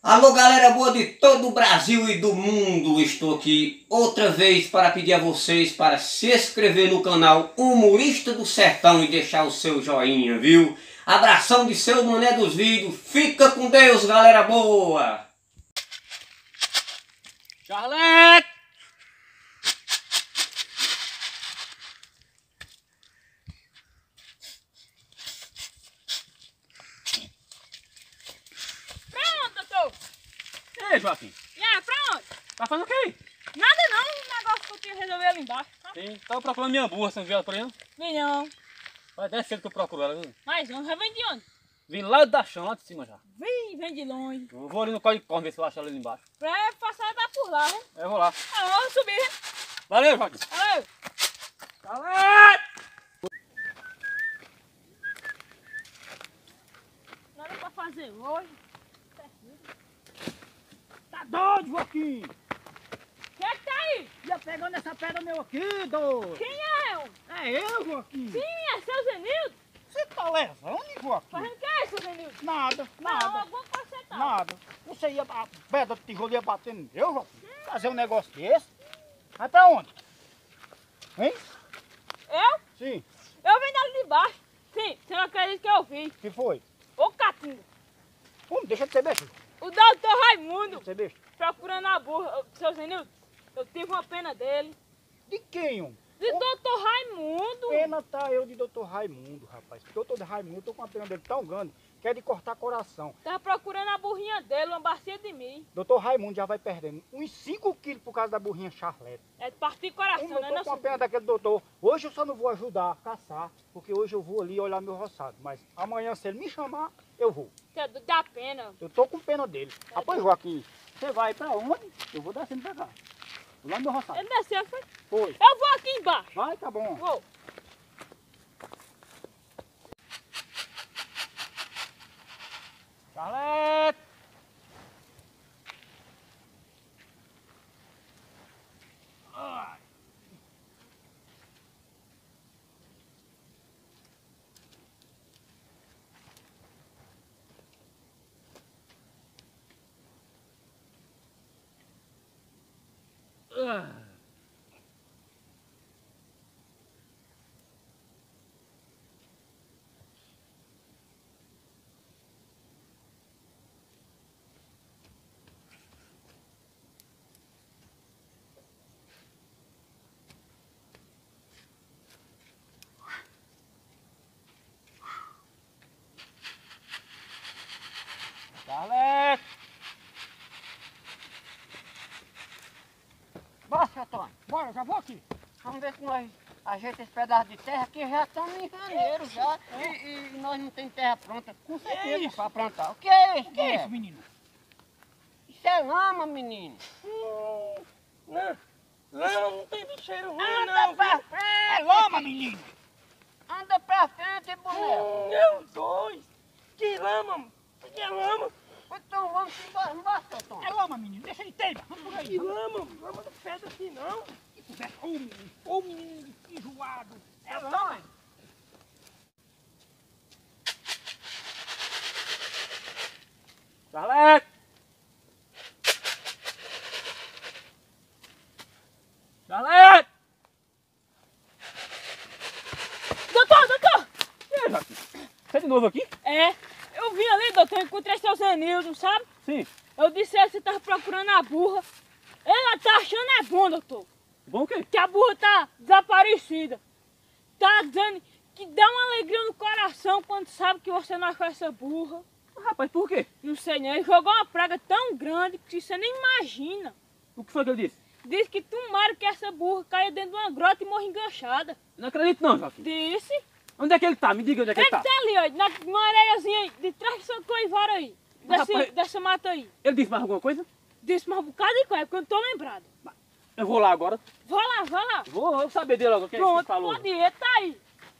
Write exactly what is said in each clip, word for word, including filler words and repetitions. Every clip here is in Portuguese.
Alô, galera boa de todo o Brasil e do mundo, estou aqui outra vez para pedir a vocês para se inscrever no canal Humorista do Sertão e deixar o seu joinha, viu? Abração de seu Mané dos Vídeos, fica com Deus, galera boa! Charlete! Pronto, doutor! Ei, Joaquim, E aí, pra onde? tá fazendo o que aí? Nada não, um negócio que eu tinha que resolver ali embaixo. Tá? Sim, tava procurando minha burra, você não viu ela por aí não? Vem não. Vai até cedo que eu procuro ela, viu? Mais um, já vem de onde? Vim lá da chão, lá de cima já. Vem, vem de longe. Eu vou ali no código de corno ver se eu acho ela ali embaixo. Pra passar dar por lá, né? Eu vou lá. Ah, vamos subir. Valeu, Joaquim. Valeu. Charlete! Nada pra fazer hoje. Tá doido, Joaquim? Quem é que tá aí? Ia pegando essa pedra meu aqui, doido. Quem é eu? É eu, Joaquim. Sim, é seu Zenildo. Você tá levando, Joaquim? Fazendo o que é, seu Zenildo? Nada, Não, nada, alguma coisa você tá. nada. Você ia, a pedra de tijolo ia batendo no meu, Joaquim? Fazer um negócio desse? Vai pra onde? Hein? Eu? Sim, Eu vim dali de baixo. Sim, você não acredita que eu vi. que foi? Ô, Catinga. Hum, deixa de ser besta, O doutor Raimundo deixa de ser besta. procurando a burra. Ô, seu Zenildo, eu tive uma pena dele. De quem, um? De doutor Raimundo. Pena tá eu de doutor Raimundo, rapaz. doutor Raimundo, eu tô com uma pena dele tão grande que é de cortar coração. Tava procurando a burrinha dele, uma bacia de mim. doutor Raimundo já vai perdendo uns cinco quilos por causa da burrinha Charlete. É de partir coração, Eu né, tô não, com a seu pena daquele doutor. Hoje eu só não vou ajudar a caçar, porque hoje eu vou ali olhar meu roçado. Mas amanhã, se ele me chamar, eu vou. Você dá pena. Eu tô com pena dele. Ah, pois, Joaquim, você vai pra onde? Eu vou descendo pra cá. Vou lá no meu roçado. Ele desceu, foi? Foi. Eu vou aqui embaixo. Vai, tá bom. Vou. Charlete! Ai. Ah. Charlete! Bora, seu Antônio. Bora, já vou aqui. Vamos ver se nós ajeitamos esse pedaço de terra, que já estamos em janeiro já. E, e nós não temos terra pronta, com certeza, para plantar. O que é isso? O que é isso, menino? Isso é lama, menino. Não, não, não tem bicheiro ruim Anda não, pra viu? frente! É lama, menino! Anda pra frente, boneco! Hum, é os dois. Que lama, que é lama. Então vamos embora, não basta, Tom. É lama, menino, deixa ele teima. Vamos por aí. Que lama, lama não pedra assim não. Ô, menino, ô, menino enjoado. É lama. Charlete! Charlete! Doutor, doutor. E aí, Joaquim? Você de novo aqui? É, eu vim ali, doutor, encontrei seu Zenildo, sabe? Sim. Eu disse a ele que você tava procurando a burra. Ela tá achando é bom, doutor. Bom o quê? Que a burra tá desaparecida. Tá dizendo que dá uma alegria no coração quando sabe que você não achou essa burra. Rapaz, por quê? Não sei nem, ele jogou uma praga tão grande que você nem imagina. O que foi que ele disse? Disse que tomara que essa burra caia dentro de uma grota e morra enganchada. Não acredito não, Joaquim. Disse. Onde é que ele tá? Me diga onde é que Ele ele tá. tá ali, ó, na, numa areiazinha aí, de trás dessa coivara aí. Desse, Rapaz. dessa mata aí. Ele disse mais alguma coisa? Disse mais um bocado de coisa, porque eu não tô lembrado. Eu vou lá agora. Vai lá, vai lá. Vou, vou saber dele logo o que, é que ele Pronto, falou. pode ir, ele tá aí.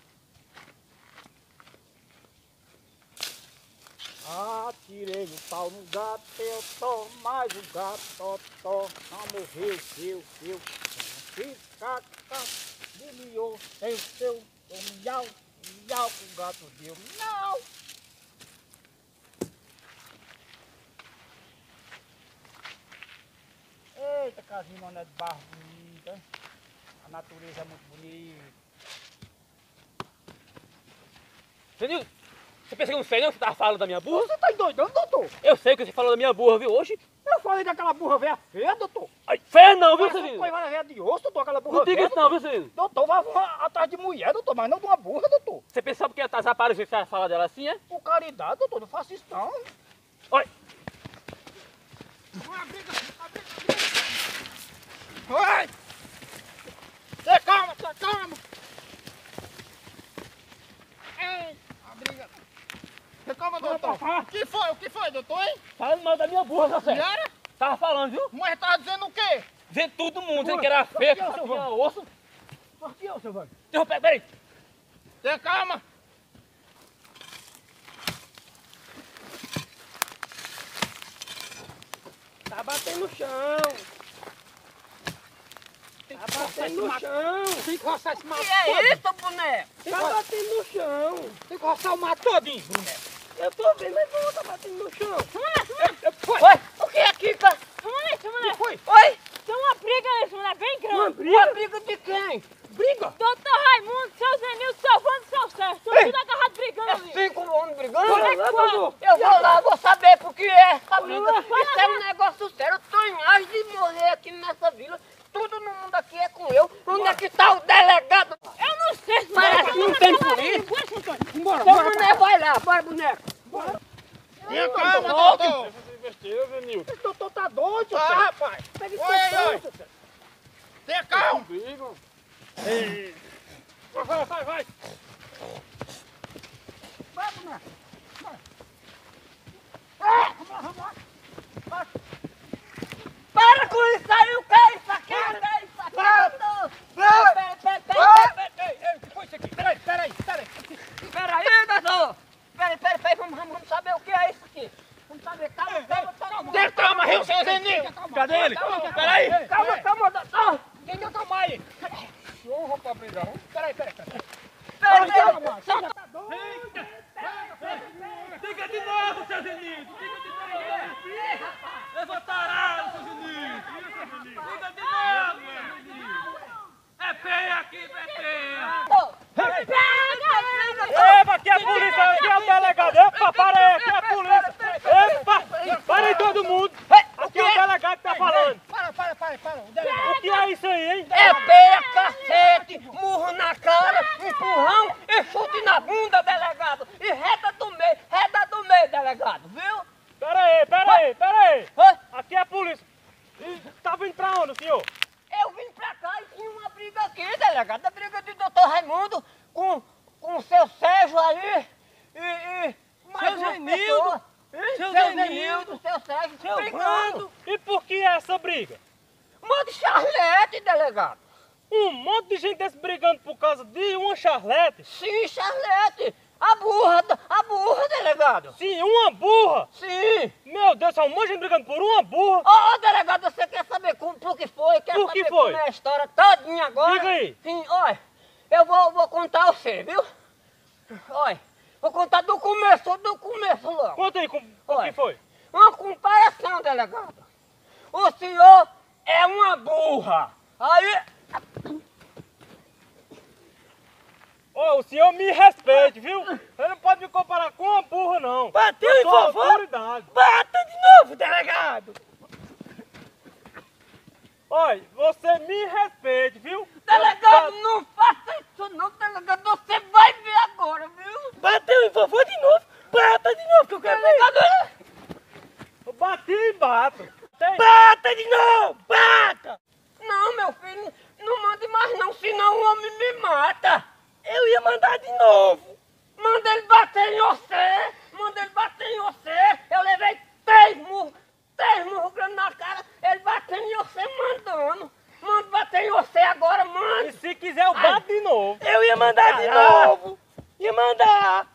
Atirei o pau no gato, eu tô, mas o gato, tó, tó, não morreu, eu, eu. Fica, de miou, eu, seu, miau, miau, o gato deu, não. casinha não é de barro bonita. A natureza é muito bonita. Zenildo, você pensa que eu não sei não que você tava falando da minha burra? Você tá endoidando, doutor? Eu sei que você falou da minha burra, viu, hoje? Eu falei daquela burra velha feia, doutor. Ai, feia não, viu, Essa Zenildo? coisa velha de osso, doutor, aquela burra Não diga velha. isso não, viu, Zenildo? Doutor, vai voar atrás de mulher, doutor, mas não de uma burra, doutor. Você pensava que ia estar desaparecido, você ia falar dela assim, é? Por caridade, doutor, não faça isso não. Olha. Uma briga, uma briga, uma briga. Oi! Você calma, você calma. Ei, a briga. Você calma, doutor. O que foi, o que foi, doutor, hein? Falando mal da minha burra, você. E era? Tava falando, viu? Mas tava dizendo o quê? Vendo todo mundo, dizendo que era feia, que Sorteou, só seu tinha Vando. osso. Sorteou, seu Vando. Deixa eu, peraí. Você calma. Tá batendo no chão. Tá batendo no chão. Tem que roçar esse mato Que é isso, boneco? Tá batendo no chão. Tem que roçar o mato todinho, boneco. Eu tô vendo, mas não tá batendo no chão. Foi. Oi, o que é aqui, cara? Moleque, moleque, Foi. Oi, tem uma briga nesse moleque bem grande. uma briga de quem? Briga. Doutor Raimundo, seu Zenildo, seu Vando, seu Sérgio, tô tudo agarrado brigando É ali. cinco homens brigando? Moleque, quatro. Eu vou lá, vou saber por que é essa briga. Isso é um negócio sério. Eu tô em mais de morrer aqui nessa vila. Tudo no mundo aqui é com eu. Onde é que tá o delegado? Eu não sei se Parece que não tem polícia. Então, boneco, vai lá, bora, boneco. Tenha calma, Não, doutor. Besteira, Zenildo. Esse doutor tá doido, Ah, senhor. rapaz. Pega Oi, esse oi. Tenha calma. Vai, vai, vai. Vai, boneco. Para com isso aí, o que é isso aqui? O que é isso aqui? doutor? Pera, pera, pera, pera, Ei, ei, ei, o que foi isso aqui? Peraí, peraí, peraí. pera aí, doutor. Peraí, peraí, peraí, vamos, vamos saber o que é isso aqui. Vamos saber, calma, calma, calma. Tenha calma, Rio, seu Zenildo. Cadê ele? Peraí. Calma, calma, doutor. Tem que acalmar aí. Ô, rapaz, brigar. Peraí, peraí, peraí. Peraí, peraí. Calma, calma. Tá doido. Diga de novo, seu Zenildo. Diga de novo. Levantará, seu Zenildo. Diga de novo, seu Zenildo. É feia aqui, é feia. Epa, aqui é a polícia, aqui é o delegado. Epa, para aí, aqui é a polícia. Epa, para aí todo mundo. Aqui é o delegado que tá falando. Para, para, para, para. O delegado. O que é isso aí, hein? É peia, cacete, murro na cara, empurrão e chute na bunda, delegado. E reta do meio, reta do meio, delegado, viu? Pera aí, pera aí, pera aí. Hã? Aqui é a polícia. E tá vindo pra onde, senhor? Eu vim pra cá e tinha uma briga aqui, delegado. A briga do doutor Raimundo com, com o seu Sérgio aí e... e mais Seu umas Zenildo. pessoas. Seu Seu Zenildo. Zenildo, seu Sérgio, Seu brigando. Vando. E por que essa briga? Manda charlete, delegado. Um monte de gente desse brigando por causa de uma charlete. Sim, charlete. A burra, a burra, delegado. Sim, uma burra. Sim. Meu Deus, só um monte de gente brigando por uma burra. Ô, delegado, você quer saber como, por que foi? Quer Por que saber foi? como é a história todinha agora? Diga aí. Sim, olha, eu vou, vou contar você, viu? Olha, vou contar do começo, do começo logo. Conta aí, com, o Olha. que foi? Uma comparação, delegado. O senhor é uma burra. Aí, Ô, o senhor me respeite, viu? Você não pode me comparar com uma burra, não. bateu Eu em sou vovó? autoridade. Bata de novo, delegado. Olha, você me respeite, viu? Delegado, Eu- não faça isso não, delegado. Você vai ver agora, viu? Bateu em vovó de novo. Bata de novo, que eu quero ver. Delegado, Eu bati e bato. Tem- bata de novo, bata. Não, meu filho, não mande mais não, senão o homem me mata. Eu ia mandar de novo. Manda ele bater em você, manda ele bater em você. Eu levei três murros, três murros grandes na cara, ele batendo em você, mandando. Manda bater em você agora, E manda. se quiser, eu bato de novo. Eu ia mandar de Caralho. novo. Ia mandar.